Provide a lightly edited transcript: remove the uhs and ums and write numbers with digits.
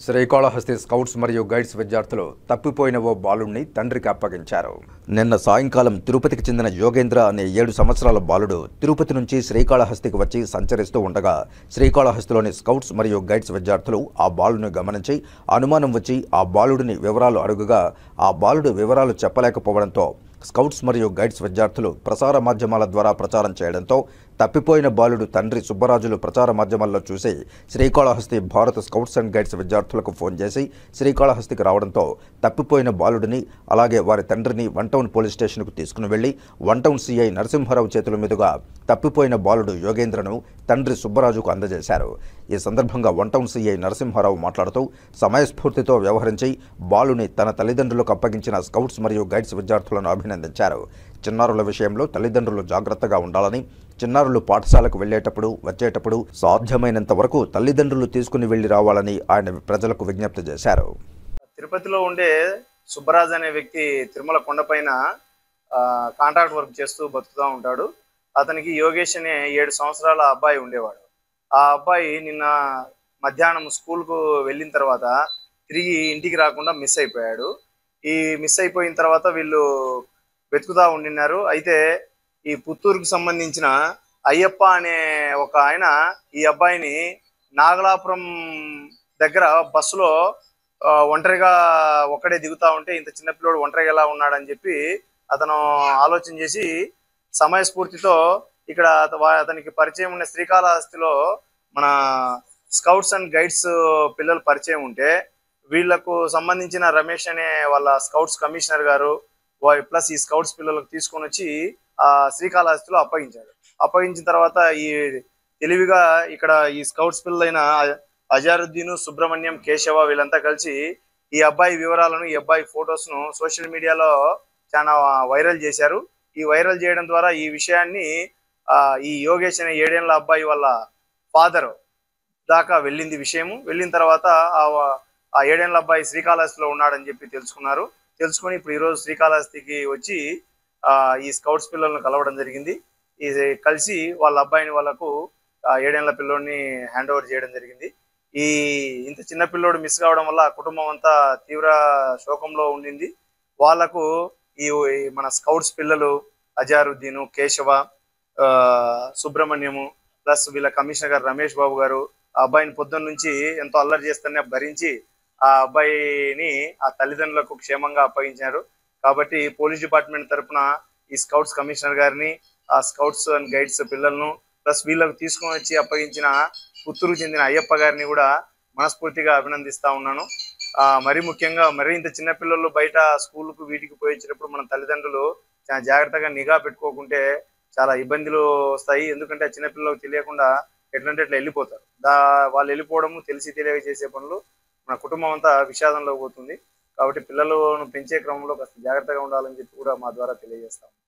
Srikalahasti scouts మరియు guides విద్యార్థులు తప్పిపోయిన ఓ బాలుడిని తండ్రికి అప్పగించారు. నిన్న సాయంకాలం తిరుపతికి చెందిన యోగేంద్ర అనే 7 సంవత్సరాల బాలుడు తిరుపతి నుంచి శ్రీకాళహస్తికి వచ్చి సంచరిస్తూ ఉండగా శ్రీకాళహస్తిలోని స్కౌట్స్ మరియు గైడ్స్ విద్యార్థులు ఆ బాలుడిని గమనించి అనుమానం వచ్చి ఆ బాలుడిని వివరాలు అడుగుగా ఆ బాలుడు వివరాలు చెప్పలేకపోవడంతో స్కౌట్స్ మరియు గైడ్స్ విద్యార్థులు ప్రసార మాధ్యమాల ద్వారా ప్రచారం చేయడంతో తప్పిపోయిన బాలుడు తండ్రి సుబ్బరాజులు ప్రచార మాధ్యమాల్లో చూసి Srikalahasti Bharat scouts and guides విద్యార్థులకు ఫోన్ చేసి శ్రీకాళహస్తికి రావడంతో తప్పిపోయిన బాలుడిని అలాగే వారి తండ్రిని వన్ టౌన్ పోలీస్ స్టేషన్కు తీసుకుని వెళ్లి వన్ టౌన్ సిఐ నరసింహారావు చేతుల మీదుగా తప్పిపోయిన బాలుడు యోగేంద్రను తండ్రి సుబ్బరాజుకు అందజేశారు. ఈ సందర్భంగా వన్ టౌన్ సిఐ నరసింహారావు మాట్లాడుతూ సమయస్ఫూర్తితో వ్యవహరించి బాలుని తన తల్లిదండ్రులకు అప్పగించిన స్కౌట్స్ మరియు గైడ్స్ విద్యార్థులను అభినందించారు. చిన్నారుల విషయంలో తల్లిదండ్రులు జాగ్రత్తగా ఉండాలని, చిన్నారులు పాఠశాలకు వెళ్లేటప్పుడు వచ్చేటప్పుడు సాధ్యమైనంత వరకు తల్లిదండ్రులు తీసుకుని వెళ్లి రావాలని ఆయన ప్రజలకు విజ్ఞప్తి చేశారు. తిరుపతిలో ఉండే సుబ్బరాజ్ అనే వ్యక్తి తిరుమల కొండపైన కాంట్రాక్ట్ వర్క్ చేస్తూ బతుకుతూ ఉంటాడు. అతనికి యోగేష్ అనే 7 సంవత్సరాల అబ్బాయి ఉండేవాడు. ఆ అబ్బాయి నిన్న మధ్యాహ్నం స్కూల్కు వెళ్ళిన తర్వాత తిరిగి ఇంటికి రాకుండా మిస్ అయిపోయాడు. ఈ మిస్ అయిపోయిన తర్వాత వీళ్ళు వెతుకుతూ ఉండినారు. అయితే ఈ పుత్తూరుకు సంబంధించిన అయ్యప్ప అనే ఒక ఆయన ఈ అబ్బాయిని నాగలాపురం దగ్గర బస్సులో ఒంటరిగా ఒక్కడే దిగుతూ ఉంటే ఇంత చిన్నపిల్లోడు ఒంటరిగా ఎలా ఉన్నాడని చెప్పి అతను ఆలోచన చేసి సమయస్ఫూర్తితో ఇక్కడ అతనికి పరిచయం ఉన్న శ్రీకాళహస్తిలో మన స్కౌట్స్ అండ్ గైడ్స్ పిల్లలు పరిచయం ఉంటే వీళ్లకు సంబంధించిన రమేష్ అనే వాళ్ళ స్కౌట్స్ కమిషనర్ గారు ప్లస్ ఈ స్కౌట్స్ పిల్లలకు తీసుకొని వచ్చి శ్రీకాళహస్తిలో అప్పగించాడు. అప్పగించిన తర్వాత ఈ తెలివిగా ఇక్కడ ఈ స్కౌట్స్ పిల్లలైన అజారుద్దీన్, సుబ్రహ్మణ్యం, కేశవ వీళ్ళంతా కలిసి ఈ అబ్బాయి వివరాలను, ఈ అబ్బాయి ఫొటోస్ను సోషల్ మీడియాలో చాలా వైరల్ చేశారు. ఈ వైరల్ చేయడం ద్వారా ఈ విషయాన్ని ఈ యోగేష్ అనే 7 ఏళ్ల అబ్బాయి వాళ్ళ ఫాదర్ దాకా వెళ్ళింది విషయము. వెళ్ళిన తర్వాత ఆ 7 ఏళ్ల అబ్బాయి శ్రీకాళహస్తిలో ఉన్నాడని చెప్పి తెలుసుకొని ఇప్పుడు ఈరోజు శ్రీకాళహస్తికి వచ్చి ఈ స్కౌట్స్ పిల్లలను కలవడం జరిగింది. కలిసి వాళ్ళ అబ్బాయిని వాళ్ళకు 7 ఏళ్ల పిల్లోడిని హ్యాండ్ ఓవర్ చేయడం జరిగింది. ఇంత చిన్న పిల్లోడు మిస్ కావడం వల్ల కుటుంబం అంతా తీవ్ర శోకంలో ఉండింది. వాళ్లకు ఈ మన స్కౌట్స్ పిల్లలు అజారుద్దీన్, కేశవ, సుబ్రహ్మణ్యము ప్లస్ వీళ్ళ కమిషనర్ గారు రమేష్ బాబు గారు ఆ అబ్బాయిని పొద్దున్న నుంచి ఎంతో అల్లరి చేస్తూనే భరించి ఆ అబ్బాయిని ఆ తల్లిదండ్రులకు క్షేమంగా అప్పగించారు. కాబట్టి పోలీస్ డిపార్ట్మెంట్ తరఫున ఈ స్కౌట్స్ కమిషనర్ గారిని, ఆ స్కౌట్స్ అండ్ గైడ్స్ పిల్లలను ప్లస్ వీళ్ళకు తీసుకొని వచ్చి అప్పగించిన పుత్తూరుకు చెందిన అయ్యప్ప గారిని కూడా మనస్ఫూర్తిగా అభినందిస్తా ఉన్నాను. మరీ ముఖ్యంగా ఇంత చిన్న పిల్లలు బయట స్కూల్కు వీటికి పోయి వచ్చినప్పుడు మన తల్లిదండ్రులు చాలా జాగ్రత్తగా నిఘా పెట్టుకోకుంటే చాలా ఇబ్బందులు వస్తాయి. ఎందుకంటే ఆ చిన్నపిల్లలకు తెలియకుండా ఎట్లంటే ఎట్లా వెళ్ళిపోతారు. వాళ్ళు వెళ్ళిపోవడము తెలిసి తెలియక చేసే పనులు మన కుటుంబం అంతా విషాదంలో పోతుంది. కాబట్టి పిల్లలను పెంచే క్రమంలో కాస్త జాగ్రత్తగా ఉండాలని చెప్పి కూడా మా ద్వారా తెలియజేస్తాం.